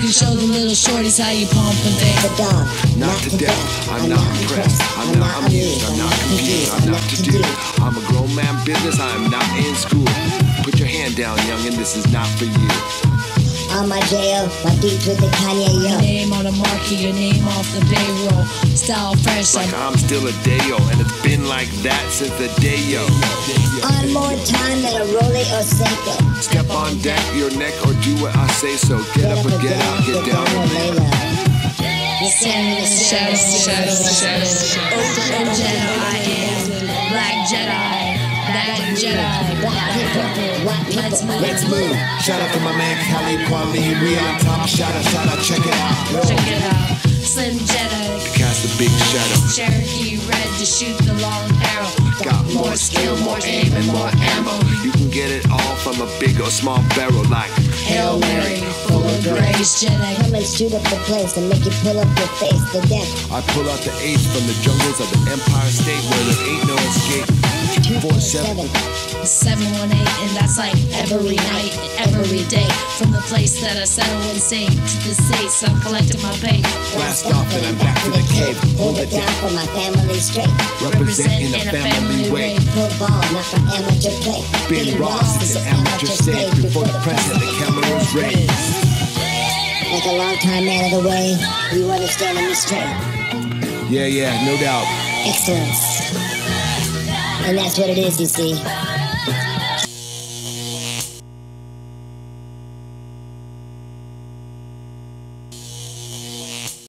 can show the little shorties how you pump and think. The dog, Not to death, I'm not impressed, I'm not amused, I'm not confused, I'm not to do. I'm a grown man business, I am not in school. Put your hand down, youngin', this is not for you. On my jail, my beats with the Kanye Your yo. name on the marquee, your name off the payroll. Style fresh, Like I'm still a Dayo, and it's been like that since the Dayo. On more time than a Rolly or Seiko. Step on deck, your neck, or do what I say so. Get up or get out, get down or lay low. Standing in the shadows. Open Jedi, Black Jedi, Black Jedi. Let's move. Shout out to my man Khalid Kwame. We on top. Shout out, check it out. Check it out. Slim Jedi. Cast a big shadow. Cherokee red to shoot the long arrow. Got more skill, more aim, and more ammo. You can get it all from a big or small barrel like Hail Mary, full of grace, Jedi. Come and shoot up the place and make you pull up your face. The death. I pull out the ace from the jungles of the Empire State where there ain't no escape. 247. 718, and that's like every night, every day. From the place that I settle insane to the states, I'm collecting my pay. Blast off and I'm back to the cave. Hold it down for my family straight. Representing a family way. Pro ball, not for amateur play. Ben Ross is an amateur stage before the press and the cameras raised. Like a long time man of the way, you understanding me straight. Yeah, no doubt. Excellence. And that's what it is, you see.